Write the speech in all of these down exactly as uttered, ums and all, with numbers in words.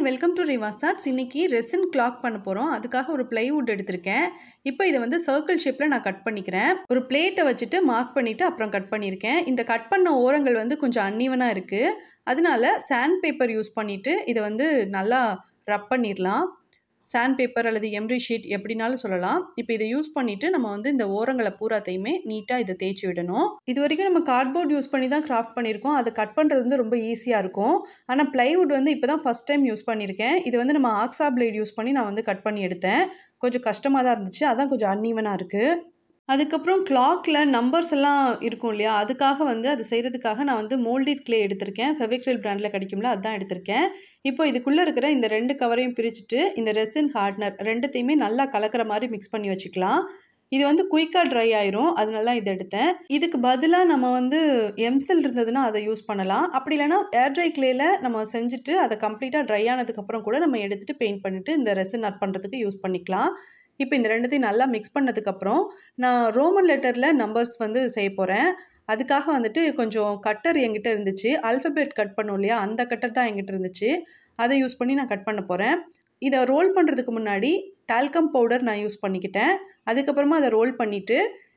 Welcome to Riwaaj. இன்னைக்கு resin clock பண்ண போகிறோம். அதுக்காக ஒரு பிளைவுட் எடுத்திருக்கேன். இப்போ இதை வந்து சர்க்கிள் ஷேப்பில் நான் கட் பண்ணிக்கிறேன். ஒரு பிளேட்டை வச்சுட்டு மார்க் பண்ணிவிட்டு அப்புறம் கட் பண்ணியிருக்கேன். இந்த கட் பண்ண ஓரங்கள் வந்து கொஞ்சம் அன்ஈவனாக இருக்குது. அதனால சாண்ட் பேப்பர் யூஸ் பண்ணிவிட்டு இதை வந்து நல்லா ரப் பண்ணிடலாம். சாண்ட் பேப்பர் அல்லது எம்ரி ஷீட் எப்படினாலும் சொல்லலாம். இப்போ இதை யூஸ் பண்ணிவிட்டு நம்ம வந்து இந்த ஓரங்களை பூராத்தையுமே நீட்டாக இதை தேய்ச்சி விடணும். இது வரைக்கும் நம்ம கார்ட்போர்ட் யூஸ் பண்ணி தான் கிராஃப்ட் பண்ணியிருக்கோம். அதை கட் பண்ணுறது வந்து ரொம்ப ஈஸியாக இருக்கும். ஆனால் பிளைவுட் வந்து இப்போ தான் ஃபஸ்ட் டைம் யூஸ் பண்ணியிருக்கேன். இது வந்து நம்ம ஆக்ஸா பிளேட் யூஸ் பண்ணி நான் வந்து கட் பண்ணி எடுத்தேன். கொஞ்சம் கஷ்டமாக தான் இருந்துச்சு. அதான் கொஞ்சம் அன்ஈவனாக இருக்குது. அதுக்கப்புறம் கிளாக்கில் நம்பர்ஸ் எல்லாம் இருக்கும் இல்லையா, அதுக்காக வந்து அது செய்கிறதுக்காக நான் வந்து மோல்டிட் கிளே எடுத்திருக்கேன். ஃபெவிக்ரில் பிராண்டில் கிடைக்கும்ல, அதுதான் எடுத்திருக்கேன். இப்போ இதுக்குள்ளே இருக்கிற இந்த ரெண்டு கவரையும் பிரிச்சுட்டு இந்த ரெசின் ஹார்ட்னர் ரெண்டுத்தையுமே நல்லா கலக்கிற மாதிரி மிக்ஸ் பண்ணி வச்சுக்கலாம். இது வந்து குயிக்காக ட்ரை ஆயிரும், அதனால இதை எடுத்தேன். இதுக்கு பதிலாக நம்ம வந்து எம்செல் இருந்ததுன்னா அதை யூஸ் பண்ணலாம். அப்படி இல்லைனா ஏர் ட்ரை கிளேயில் நம்ம செஞ்சுட்டு அதை கம்ப்ளீட்டாக ட்ரை ஆனதுக்கப்புறம் கூட நம்ம எடுத்துகிட்டு பெயிண்ட் பண்ணிவிட்டு இந்த ரெசின் ஆர்ட் பண்ணுறதுக்கு யூஸ் பண்ணிக்கலாம். இப்போ இந்த ரெண்டுத்தையும் நல்லா மிக்ஸ் பண்ணதுக்கப்புறம் நான் ரோமன் லெட்டரில் நம்பர்ஸ் வந்து செய்ய போகிறேன். அதுக்காக வந்துட்டு கொஞ்சம் கட்டர் என்கிட்ட இருந்துச்சு. ஆல்ஃபபெட் கட் பண்ணோம் இல்லையா, அந்த கட்டர் தான் என்கிட்ட இருந்துச்சு. அதை யூஸ் பண்ணி நான் கட் பண்ண போகிறேன். இதை ரோல் பண்ணுறதுக்கு முன்னாடி டால்கம் பவுடர் நான் யூஸ் பண்ணிக்கிட்டேன். அதுக்கப்புறமா அதை ரோல் பண்ணிவிட்டு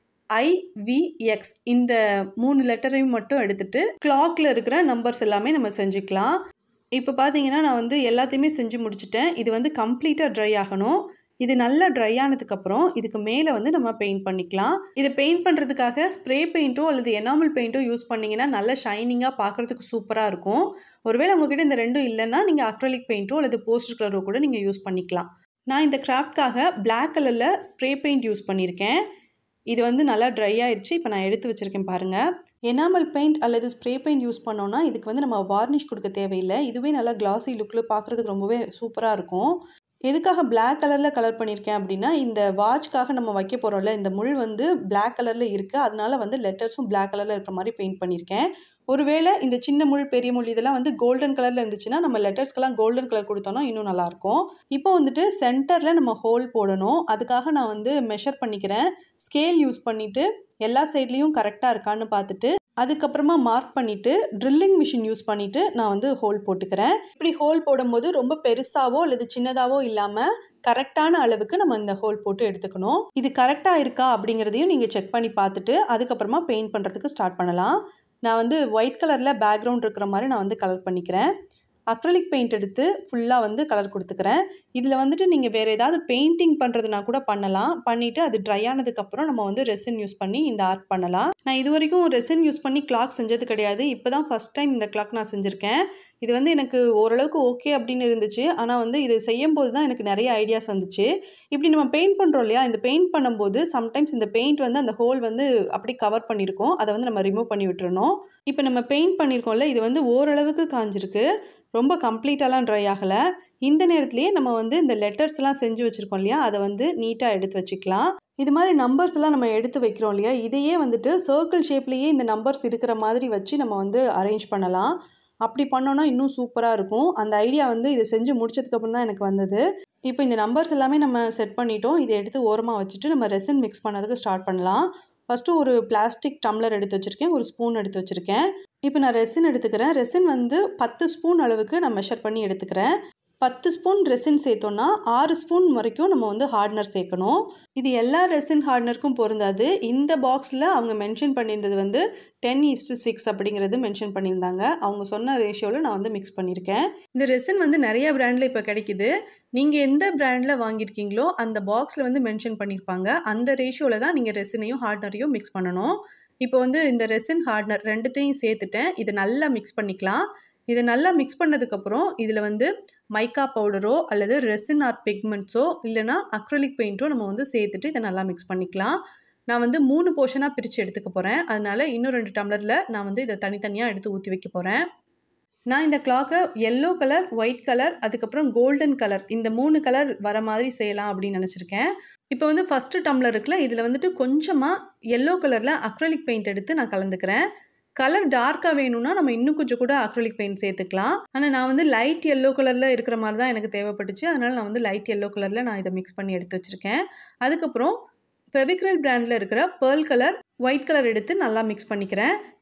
ஐ வி எக்ஸ் இந்த மூணு லெட்டரையும் மட்டும் எடுத்துகிட்டு கிளாக்கில் இருக்கிற நம்பர்ஸ் எல்லாமே நம்ம செஞ்சுக்கலாம். இப்போ பார்த்தீங்கன்னா நான் வந்து எல்லாத்தையுமே செஞ்சு முடிச்சிட்டேன். இது வந்து கம்ப்ளீட்டாக ட்ரை ஆகணும். இது நல்லா ட்ரை ஆனதுக்கப்புறம் இதுக்கு மேலே வந்து நம்ம பெயிண்ட் பண்ணிக்கலாம். இதை பெயிண்ட் பண்ணுறதுக்காக ஸ்ப்ரே பெயிண்ட்டோ அல்லது எனாமல் பெயிண்ட்டோ யூஸ் பண்ணிங்கன்னா நல்லா ஷைனிங்காக பார்க்குறதுக்கு சூப்பராக இருக்கும். ஒருவேளை உங்ககிட்ட இந்த ரெண்டும் இல்லைன்னா நீங்கள் அக்ரலிக் பெயிண்ட்டோ அல்லது போஸ்டர் கலரோ கூட நீங்கள் யூஸ் பண்ணிக்கலாம். நான் இந்த கிராஃப்ட்காக பிளாக் கலரில் ஸ்ப்ரே பெயிண்ட் யூஸ் பண்ணியிருக்கேன். இது வந்து நல்லா ட்ரை ஆயிடுச்சு. இப்போ நான் எடுத்து வச்சுருக்கேன் பாருங்கள். எனாமல் பெயிண்ட் அல்லது ஸ்ப்ரே பெயிண்ட் யூஸ் பண்ணோன்னா இதுக்கு வந்து நம்ம வார்னிஷ் கொடுக்க தேவையில்லை. இதுவே நல்லா கிளாஸி லுக்கில் பார்க்குறதுக்கு ரொம்பவே சூப்பராக இருக்கும். எதுக்காக பிளாக் கலரில் கலர் பண்ணியிருக்கேன் அப்படின்னா, இந்த வாட்ச்க்காக நம்ம வைக்க போகிறோம்ல, இந்த முள் வந்து பிளாக் கலரில் இருக்குது. அதனால வந்து லெட்டர்ஸும் பிளாக் கலரில் இருக்கிற மாதிரி பெயிண்ட் பண்ணியிருக்கேன். ஒருவேளை இந்த சின்ன முள் பெரிய முள் இதெல்லாம் வந்து கோல்டன் கலரில் இருந்துச்சுன்னா நம்ம லெட்டர்ஸ்க்கெல்லாம் கோல்டன் கலர் கொடுத்தோன்னா இன்னும் நல்லாயிருக்கும். இப்போ வந்துட்டு சென்டரில் நம்ம ஹோல் போடணும். அதுக்காக நான் வந்து மெஷர் பண்ணிக்கிறேன். ஸ்கேல் யூஸ் பண்ணிவிட்டு எல்லா சைட்லேயும் கரெக்டாக இருக்கான்னு பார்த்துட்டு அதுக்கப்புறமா மார்க் பண்ணிவிட்டு ட்ரில்லிங் மிஷின் யூஸ் பண்ணிவிட்டு நான் வந்து ஹோல் போட்டுக்கிறேன். இப்படி ஹோல் போடும்போது ரொம்ப பெருசாவோ அல்லது சின்னதாவோ இல்லாமல் கரெக்டான அளவுக்கு நம்ம இந்த ஹோல் போட்டு எடுத்துக்கணும். இது கரெக்டாக இருக்கா அப்படிங்கிறதையும் நீங்கள் செக் பண்ணி பார்த்துட்டு அதுக்கப்புறமா பெயிண்ட் பண்ணுறதுக்கு ஸ்டார்ட் பண்ணலாம். நான் வந்து ஒயிட் கலரில் பேக்ரவுண்ட் இருக்கிற மாதிரி நான் வந்து கலர் பண்ணிக்கிறேன். அக்ரலிக் பெயிண்ட் எடுத்து ஃபுல்லாக வந்து கலர் கொடுத்துக்கிறேன். இதில் வந்துட்டு நீங்கள் வேறு ஏதாவது பெயிண்டிங் பண்ணுறதுனா கூட பண்ணலாம். பண்ணிவிட்டு அது ட்ரை ஆனதுக்கப்புறம் நம்ம வந்து ரெசின் யூஸ் பண்ணி இந்த ஆர்ட் பண்ணலாம். நான் இது வரைக்கும் ரெசின் யூஸ் பண்ணி கிளாக் செஞ்சது கிடையாது. இப்போ தான் ஃபஸ்ட் டைம் இந்த கிளாக் நான் செஞ்சுருக்கேன். இது வந்து எனக்கு ஓரளவுக்கு ஓகே அப்படின்னு இருந்துச்சு. ஆனால் வந்து இது செய்யும்போது தான் எனக்கு நிறைய ஐடியாஸ் வந்துச்சு. இப்படி நம்ம பெயிண்ட் பண்ணுறோம் இல்லையா, இந்த பெயிண்ட் பண்ணும்போது சம்டைம்ஸ் இந்த பெயிண்ட் வந்து அந்த ஹோல் வந்து அப்படி கவர் பண்ணியிருக்கோம். அதை வந்து நம்ம ரிமூவ் பண்ணி விட்டுறணும். இப்போ நம்ம பெயிண்ட் பண்ணியிருக்கோம்ல, இது வந்து ஓரளவுக்கு காஞ்சிருக்கு. ரொம்ப கம்ப்ளீட்டாலாம் ட்ரை ஆகலை. இந்த நேரத்துலேயே நம்ம வந்து இந்த லெட்டர்ஸ்லாம் செஞ்சு வச்சுருக்கோம் இல்லையா, அதை வந்து நீட்டாக எடுத்து வச்சுக்கலாம். இது மாதிரி நம்பர்ஸ் எல்லாம் நம்ம எடுத்து வைக்கிறோம் இல்லையா, இதையே வந்துட்டு சர்க்கிள் ஷேப்லேயே இந்த நம்பர்ஸ் இருக்கிற மாதிரி வச்சு நம்ம வந்து அரேஞ்ச் பண்ணலாம். அப்படி பண்ணோன்னா இன்னும் சூப்பராக இருக்கும். அந்த ஐடியா வந்து இதை செஞ்சு முடிச்சதுக்கப்புறம் தான் எனக்கு வந்தது. இப்போ இந்த நம்பர்ஸ் எல்லாமே நம்ம செட் பண்ணிட்டோம். இதை எடுத்து ஓரமாக வச்சுட்டு நம்ம ரெசின் மிக்ஸ் பண்ணதுக்கு ஸ்டார்ட் பண்ணலாம். ஃபஸ்ட்டு ஒரு பிளாஸ்டிக் டம்ளர் எடுத்து வச்சுருக்கேன். ஒரு ஸ்பூன் எடுத்து வச்சுருக்கேன். இப்போ நான் ரெசின் எடுத்துக்கிறேன். ரெசின் வந்து பத்து ஸ்பூன் அளவுக்கு நான் மெஷர் பண்ணி எடுத்துக்கிறேன். பத்து ஸ்பூன் ரெசின் சேர்த்தோன்னா ஆறு ஸ்பூன் வரைக்கும் நம்ம வந்து ஹார்ட்னர் சேர்க்கணும். இது எல்லா ரெசின் ஹார்ட்னருக்கும் பொருந்தாது. இந்த பாக்ஸில் அவங்க மென்ஷன் பண்ணியிருந்தது வந்து டென் ஈஸ்டு சிக்ஸ் அப்படிங்கிறது மென்ஷன் பண்ணியிருந்தாங்க. அவங்க சொன்ன ரேஷியோவில் நான் வந்து மிக்ஸ் பண்ணியிருக்கேன். இந்த ரெசின் வந்து நிறைய பிராண்டில் இப்போ கிடைக்குது. நீங்கள் எந்த பிராண்டில் வாங்கியிருக்கீங்களோ அந்த பாக்ஸில் வந்து மென்ஷன் பண்ணியிருப்பாங்க. அந்த ரேஷியோவில் தான் நீங்கள் ரெசினையும் ஹார்ட்னரையும் மிக்ஸ் பண்ணணும். இப்போ வந்து இந்த ரெசின் ஹார்ட்னர் ரெண்டுத்தையும் சேர்த்துட்டேன். இதை நல்லா மிக்ஸ் பண்ணிக்கலாம். இதை நல்லா மிக்ஸ் பண்ணதுக்கப்புறம் இதில் வந்து மைக்கா பவுடரோ அல்லது ரெசின் ஆர் பிக்மெண்ட்ஸோ இல்லைனா அக்ரலிக் பெயிண்ட்டோ நம்ம வந்து சேர்த்துட்டு இதை நல்லா மிக்ஸ் பண்ணிக்கலாம். நான் வந்து மூணு போர்ஷனாக பிரித்து எடுத்துக்க போகிறேன். அதனால் இன்னும் ரெண்டு டம்ளரில் நான் வந்து இதை தனித்தனியாக எடுத்து ஊற்றி வைக்க போகிறேன். நான் இந்த கிளாக்கை எல்லோ கலர், ஒயிட் கலர், அதுக்கப்புறம் கோல்டன் கலர் இந்த மூணு கலர் வர மாதிரி செய்யலாம் அப்படின்னு நினச்சிருக்கேன். இப்போ வந்து ஃபஸ்ட்டு டம்ளர் இருக்குல்ல, இதில் வந்துட்டு கொஞ்சமாக எல்லோ கலரில் அக்ரலிக் பெயிண்ட் எடுத்து நான் கலந்துக்கிறேன். கலர் டார்க்காக வேணும்னா நம்ம இன்னும் கொஞ்சம் கூட அக்ரலிக் பெயிண்ட் சேர்த்துக்கலாம். ஆனால் நான் வந்து லைட் எல்லோ கலரில் இருக்கிற மாதிரி தான் எனக்கு தேவைப்பட்டுச்சு. அதனால் நான் வந்து லைட் எல்லோ கலரில் நான் இதை மிக்ஸ் பண்ணி எடுத்து வச்சுருக்கேன். அதுக்கப்புறம் ஃபெவிக்ரில் பிராண்டில் இருக்கிற பேர்ல் கலர், ஒயிட் கலர் எடுத்து நல்லா மிக்ஸ் பண்ணிக்கிறேன்.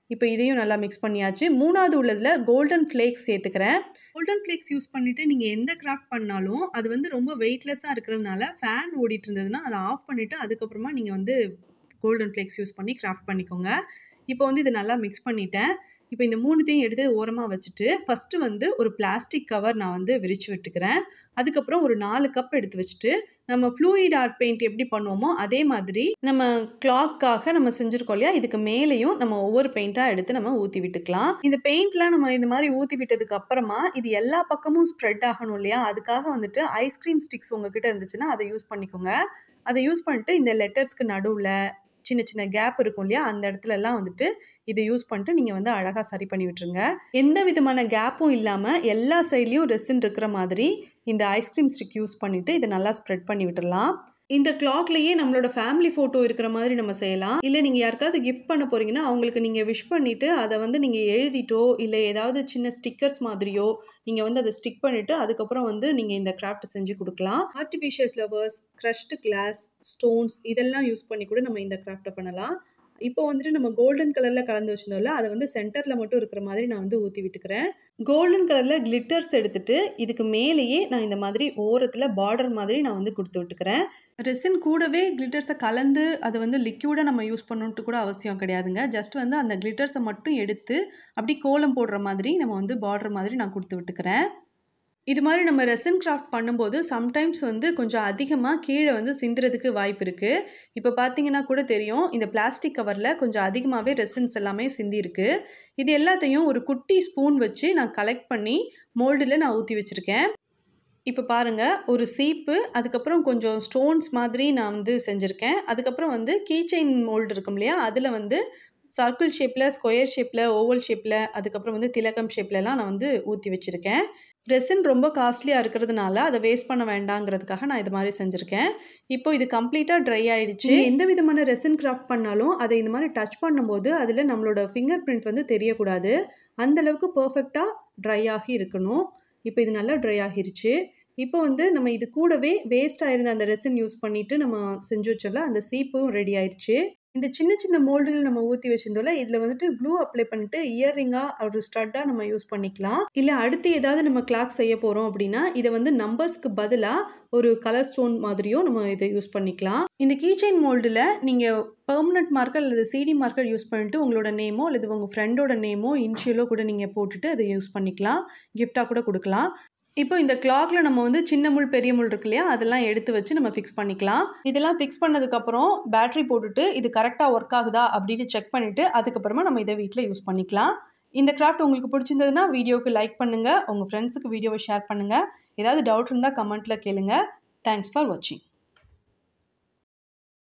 இப்போ இதையும் நல்லா மிக்ஸ் பண்ணியாச்சு. மூணாவது உள்ளதில் கோல்டன் ஃப்ளேக்ஸ் சேர்த்துக்கிறேன். கோல்டன் ஃப்ளேக்ஸ் யூஸ் பண்ணிவிட்டு நீங்கள் எந்த கிராஃப்ட் பண்ணாலும் அது வந்து ரொம்ப வெயிட்லெஸ்ஸாக இருக்கிறதுனால ஃபேன் ஓடிட்டு இருந்ததுன்னா அதை ஆஃப் பண்ணிவிட்டு அதுக்கப்புறமா நீங்கள் வந்து கோல்டன் ஃப்ளேக்ஸ் யூஸ் பண்ணி கிராஃப்ட் பண்ணிக்கோங்க. இப்போ வந்து இதை நல்லா மிக்ஸ் பண்ணிட்டேன். இப்போ இந்த மூணுத்தையும் எடுத்து ஓரமாக வச்சுட்டு ஃபஸ்ட்டு வந்து ஒரு பிளாஸ்டிக் கவர் நான் வந்து விரித்து விட்டுக்கிறேன். அதுக்கப்புறம் ஒரு நாலு கப் எடுத்து வச்சுட்டு நம்ம ஃப்ளூயிட் ஆர்ட் பெயிண்ட் எப்படி பண்ணுவோமோ அதே மாதிரி நம்ம கிளாக்காக நம்ம செஞ்சுருக்கோம் இல்லையா, இதுக்கு மேலேயும் நம்ம ஒவ்வொரு பெயிண்ட்டாக எடுத்து நம்ம ஊற்றி விட்டுக்கலாம். இந்த பெயிண்ட்லாம் நம்ம இந்த மாதிரி ஊற்றி விட்டதுக்கு அப்புறமா இது எல்லா பக்கமும் ஸ்ப்ரெட் ஆகணும் இல்லையா, அதுக்காக வந்துட்டு ஐஸ்கிரீம் ஸ்டிக்ஸ் உங்ககிட்ட இருந்துச்சுன்னா அதை யூஸ் பண்ணிக்கோங்க. அதை யூஸ் பண்ணிட்டு இந்த லெட்டர்ஸ்க்கு நடுவில் சின்ன சின்ன கேப் இருக்கும் இல்லையா, அந்த இடத்துலலாம் வந்துட்டு இதை யூஸ் பண்ணிட்டு நீங்கள் வந்து அழகாக சரி பண்ணி விட்டுருங்க. எந்த விதமான கேப்பும் இல்லாமல் எல்லா சைட்லேயும் ரெசின் இருக்கிற மாதிரி இந்த ஐஸ்கிரீம் ஸ்டிக் யூஸ் பண்ணிவிட்டு இதை நல்லா ஸ்ப்ரெட் பண்ணி விட்டுடலாம். இந்த கிளாக்லேயே நம்மளோட ஃபேமிலி ஃபோட்டோ இருக்கிற மாதிரி நம்ம செய்யலாம். இல்லை நீங்கள் யாருக்காவது கிஃப்ட் பண்ண போகிறீங்கன்னா அவங்களுக்கு நீங்கள் விஷ் பண்ணிவிட்டு அதை வந்து நீங்கள் எழுதிட்டோ இல்லை ஏதாவது சின்ன ஸ்டிக்கர்ஸ் மாதிரியோ நீங்கள் வந்து அதை ஸ்டிக் பண்ணிவிட்டு அதுக்கப்புறம் வந்து நீங்கள் இந்த கிராஃப்ட் செஞ்சு கொடுக்கலாம். Artificial flowers, crushed glass, stones இதெல்லாம் யூஸ் பண்ணி கூட நம்ம இந்த கிராஃப்ட்டை பண்ணலாம். இப்போ வந்துட்டு நம்ம கோல்டன் கலரில் கலந்து வச்சிருந்தோம்ல, அதை வந்து சென்டரில் மட்டும் இருக்கிற மாதிரி நான் வந்து ஊற்றி விட்டுக்கிறேன். கோல்டன் கலரில் கிளிட்டர்ஸ் எடுத்துட்டு இதுக்கு மேலேயே நான் இந்த மாதிரி ஓரத்தில் பார்டர் மாதிரி நான் வந்து கொடுத்து விட்டுக்கிறேன். ரெசின் கூடவே கிளிட்டர்ஸை கலந்து அதை வந்து லிக்யூடாக நம்ம யூஸ் பண்ணணுன்ட்டு கூட அவசியம் கிடையாதுங்க. ஜஸ்ட் வந்து அந்த கிளிட்டர்ஸை மட்டும் எடுத்து அப்படி கோலம் போடுற மாதிரி நம்ம வந்து பார்டர் மாதிரி நான் கொடுத்து விட்டுக்கிறேன். இது மாதிரி நம்ம ரெசின் கிராஃப்ட் பண்ணும்போது சம்டைம்ஸ் வந்து கொஞ்சம் அதிகமாக கீழே வந்து சிந்துறதுக்கு வாய்ப்பு இருக்குது. இப்போ பார்த்தீங்கன்னா கூட தெரியும், இந்த பிளாஸ்டிக் கவரில் கொஞ்சம் அதிகமாகவே ரெசின்ஸ் எல்லாமே சிந்திருக்கு. இது எல்லாத்தையும் ஒரு குட்டி ஸ்பூன் வச்சு நான் கலெக்ட் பண்ணி மோல்டில் நான் ஊற்றி வச்சுருக்கேன். இப்போ பாருங்கள், ஒரு சீப்பு, அதுக்கப்புறம் கொஞ்சம் ஸ்டோன்ஸ் மாதிரி நான் வந்து செஞ்சுருக்கேன். அதுக்கப்புறம் வந்து கீ செயின் மோல்டு இருக்கும் இல்லையா, அதில் வந்து சர்க்கிள் ஷேப்பில், ஸ்கொயர் ஷேப்பில், ஓவல் ஷேப்பில், அதுக்கப்புறம் வந்து திலகம் ஷேப்லலாம் நான் வந்து ஊற்றி வச்சுருக்கேன். ரெசின் ரொம்ப காஸ்ட்லியாக இருக்கிறதுனால அதை வேஸ்ட் பண்ண வேண்டாங்கிறதுக்காக நான் இது மாதிரி செஞ்சுருக்கேன். இப்போ இது கம்ப்ளீட்டாக ட்ரை ஆகிடுச்சு. எந்த விதமான ரெசின் கிராஃப்ட் பண்ணாலும் அதை இந்த மாதிரி டச் பண்ணும்போது அதில் நம்மளோட ஃபிங்கர் பிரிண்ட் வந்து தெரியக்கூடாது. அந்தளவுக்கு பர்ஃபெக்டாக ட்ரை ஆகி இருக்கணும். இப்போ இது நல்லா ட்ரை ஆகிருச்சு. இப்போ வந்து நம்ம இது கூடவே வேஸ்ட் ஆயிருந்த அந்த ரெசின் யூஸ் பண்ணிவிட்டு நம்ம செஞ்சு வச்சோம்ல, அந்த சீப்பும் ரெடி ஆயிடுச்சு. இந்த சின்ன சின்ன மோல்டில் நம்ம ஊற்றி வச்சிருந்தோம்ல, இதில் வந்துட்டு க்ளூ அப்ளை பண்ணிட்டு இயர்ரிங்காக ஒரு ஸ்டட்டாக நம்ம யூஸ் பண்ணிக்கலாம். இல்லை அடுத்து ஏதாவது நம்ம கிளாக் செய்ய போகிறோம் அப்படின்னா இதை வந்து நம்பர்ஸ்க்கு பதிலாக ஒரு கலர் ஸ்டோன் மாதிரியோ நம்ம இதை யூஸ் பண்ணிக்கலாம். இந்த கீ செயின் மோல்டில் நீங்கள் பெர்மனன்ட் மார்க்கர் அல்லது சிடி மார்க்கர் யூஸ் பண்ணிட்டு உங்களோட நேமோ அல்லது உங்கள் ஃப்ரெண்டோட நேமோ இன்ஷியலோ கூட நீங்கள் போட்டுட்டு அதை யூஸ் பண்ணிக்கலாம். கிஃப்டாக கூட கொடுக்கலாம். இப்போ இந்த கிளாக்கில் நம்ம வந்து சின்ன முள் பெரிய முள் இருக்கு இல்லையா, அதெல்லாம் எடுத்து வச்சு நம்ம ஃபிக்ஸ் பண்ணிக்கலாம். இதெல்லாம் ஃபிக்ஸ் பண்ணதுக்கப்புறம் பேட்டரி போட்டுட்டு இது கரெக்டாக ஒர்க் ஆகுதா அப்படின்னு செக் பண்ணிவிட்டு அதுக்கப்புறமா நம்ம இதை வீட்டில் யூஸ் பண்ணிக்கலாம். இந்த கிராஃப்ட் உங்களுக்கு பிடிச்சிருந்ததுன்னா வீடியோவுக்கு லைக் பண்ணுங்கள், உங்கள் ஃப்ரெண்ட்ஸுக்கு வீடியோவை ஷேர் பண்ணுங்கள். ஏதாவது டவுட் இருந்தால் கமெண்ட்டில் கேளுங்கள். தேங்க்ஸ் ஃபார் வாட்சிங்.